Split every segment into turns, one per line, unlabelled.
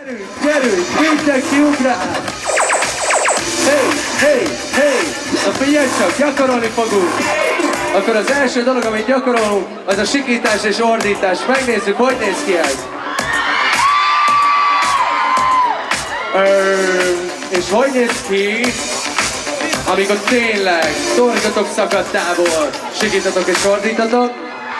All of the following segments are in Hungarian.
Gyerünk, mindenki ugrál! Hey! Na figyelj csak, gyakorolni fogunk! Akkor az első dolog, amit gyakorolunk, az a sikítás és ordítás. Megnézzük, hogy néz ki ez. És hogy néz ki, amikor tényleg torgatok szakadtából, sikítatok és ordítatok.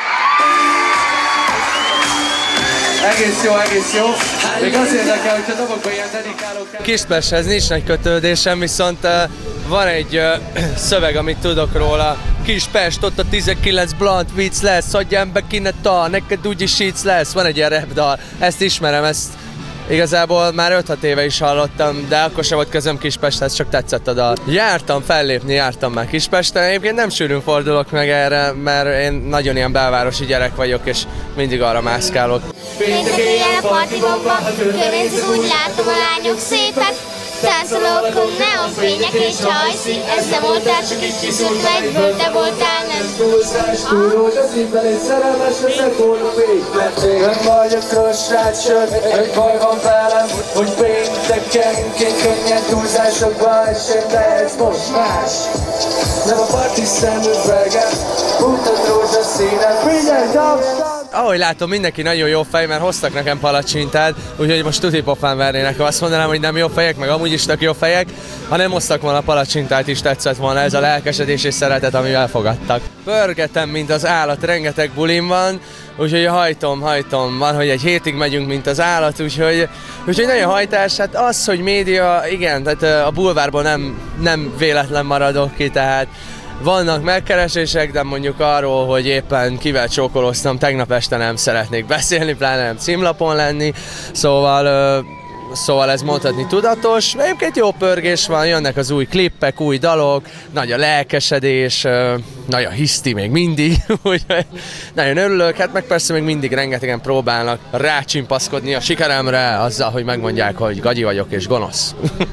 Egész jó. Még az érdekel, hogyha dobokban ilyen dedikálók...
Kispesthez nincs nagy kötődésem, viszont van egy szöveg, amit tudok róla. Kispest, ott a 19 blunt vicc lesz, hagyjam be kineta, neked úgyis íc lesz. Van egy ilyen rap dal, ezt ismerem, ezt igazából már 5-6 éve is hallottam, de akkor sem volt közöm Kispesthez, csak tetszett a dal. Jártam már Kispesten, egyébként nem sűrűn fordulok meg erre, mert én nagyon ilyen belvárosi gyerek vagyok, és mindig arra mászkálok.
Péntek éjjel a partibomba, környezet úgy látom a lányok szépek, táncolókon neonfények és hajszí, ez nem voltál, csak egy kiszült egyből, te voltál, nem
túlzás, túlós a szívben, és szerelmes leszek volna még. Nem vagyok rossz srác, sőt, egy baj van velem, hogy péntekenként könnyen túlzásokban esem, de ez most más. Nem a parti szemüvegem, mutat rózsaszínen, figyelj, dobd!
Ahogy látom, mindenki nagyon jó fej, mert hoztak nekem palacsintát, úgyhogy most tuti pofán vernének, ha azt mondanám, hogy nem jó fejek, meg amúgy is tök jó fejek. Ha nem hoztak volna palacsintát is, tetszett volna ez a lelkesedés és szeretet, amivel fogadtak. Pörgetem, mint az állat, rengeteg bulim van, úgyhogy hajtom, van, hogy egy hétig megyünk, mint az állat, úgyhogy nagyon hajtás. Hát az, hogy média, igen, tehát a bulvárból nem véletlen maradok ki, tehát vannak megkeresések, de mondjuk arról, hogy éppen kivel csókoloztam, tegnap este nem szeretnék beszélni, pláne nem címlapon lenni, szóval ez mondhatni tudatos. Egyébként jó pörgés van, jönnek az új klippek, új dalok, nagy a lelkesedés, nagy a hiszti még mindig, úgyhogy nagyon örülök, hát meg persze még mindig rengetegen próbálnak rácsimpaszkodni a sikeremre, azzal, hogy megmondják, hogy gagyi vagyok és gonosz.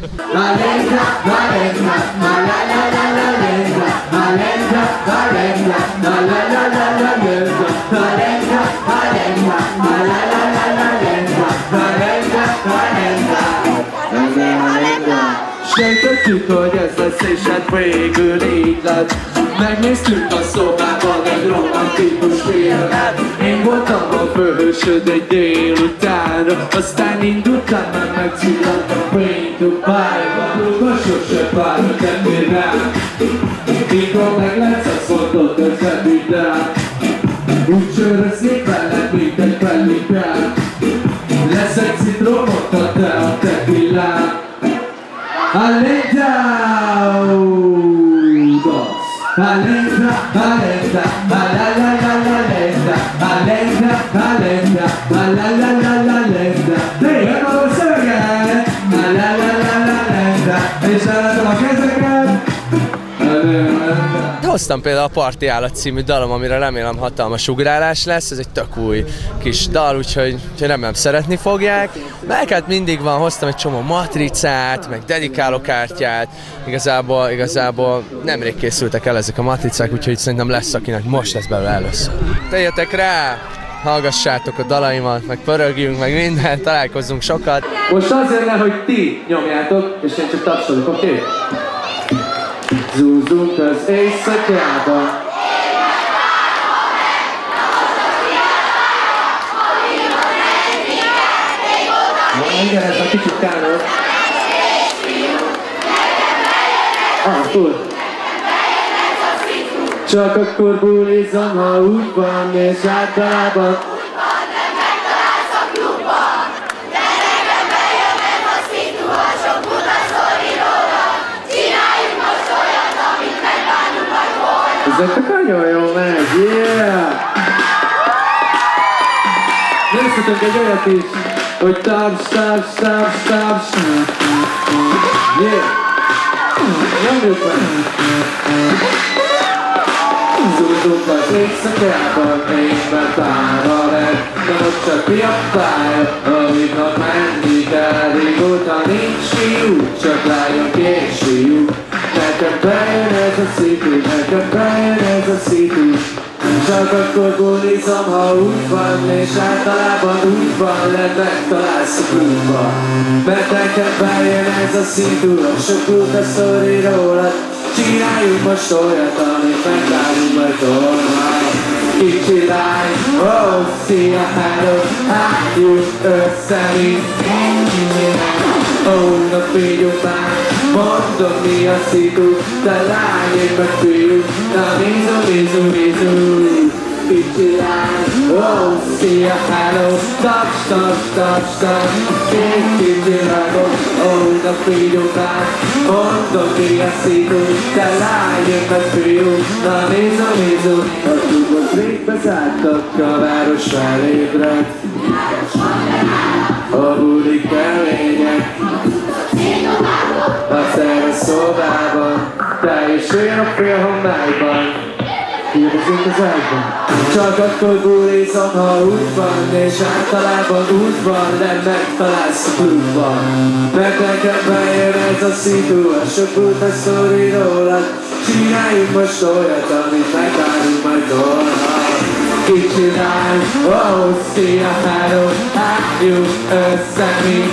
Sejtettük, hogy ez lesz, és hát végül így lett. Megnéztük a szobában egy romantikus filmet. Én voltam a főhősöd egy délutánra, aztán indultam, mert megcsillant a Paint to Buy-ba. Ma sose várok ennél rám. Mikor meglátsz, azt mondod, közvetít rám. Úgy csöröznék veled, mint egy pelikán. Lesz egy citromot, a te a tequilán. Alenta,
Hoztam például a Parti Állat című dalom, amire remélem hatalmas ugrálás lesz, ez egy tök új kis dal, úgyhogy remélem szeretni fogják. Meg hát mindig van, hoztam egy csomó matricát, meg dedikálókártyát, igazából nemrég készültek el ezek a matricák, úgyhogy szerintem lesz, akinek most lesz belőle először. Tegyetek rá! Hallgassátok a dalaimat, meg pörögjünk, meg mindent, találkozzunk sokat.
Most azért le, hogy ti nyomjátok, és én csak tapsolok, oké? Zúzunk az éjszakába. Igen, ez a kicsit károl. Full. Csak akkor bulizom, ha úgy van, és általában ezeknek nagyon jó megy, yeah! Nézhetünk egy olyat is, hogy taps, yeah! Nyomjuk meg! Zúzunk az éjszakában, fényben tára lett, de most csak mi a pálya, amiknak menni kell, régóta nincs fiú, csak lányok és fiú. Nekem bejön ez a szitu, nekem bejön ez a szitu. Csak akkor bulizom, ha úgy van, és általában úgy van, megtalálsz a klubba. Mert neked bejön ez a szitu, a sok a sztori rólad. Csináljunk most olyat, amit megvárunk majd tornál. Kicsi lány, oh, szia, hello, álljuk össze, mint oh, na figyelj már, mondom mi a szitu, te lány, én meg fiú, na mizu. Kicsi lány, oh, szia, hello, taps, kicsi rágom, oh, na figyelj már, mondom mi a szitu, te lány, én meg fiú, na mizu. A klubok rég bezártak, a város felébredt, a bulik kemények, a szerves szobában, te és én a félhomályban. Kérdezünk az ágyban. Csak akkor bulizom, ha úgy van, és általában úgy van, de megtalálsz a klubban. Mert nekem bejön ez a szitu, a sok buta sztori rólad. Csináljunk most olyat, amit megvárunk majd torna. Kicsi lány, oh, szia, hello, álljuk össze, mint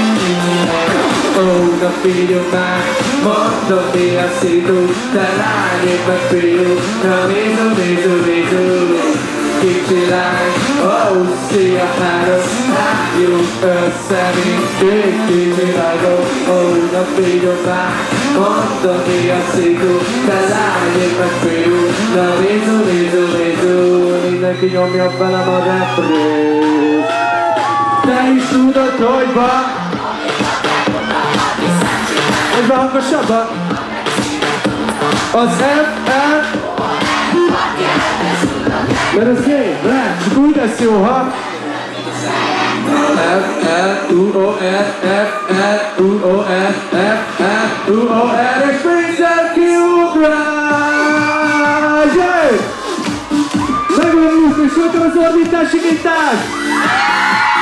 oh, na figyelj már, mondom mi a szitu, te lány, én meg fiú, na mizu. Kicsi lány, oh, szia, hello, álljuk össze, mint kicsi lány, oh, na figyelj már, mondom mi a szitu, te lány, én meg fiú, na mizu. Mindenki nyomja velem a reprét. Te is tudod, hogy van. Ez hangosabban. Az F-L. Mert ez gay, rá, csak úgy lesz jó, ha? F-L-U-O-R, F-L-U-O-R, F-L-U-O-R, és minden kiugrás! Megvan a és voltam az ordítási gitár!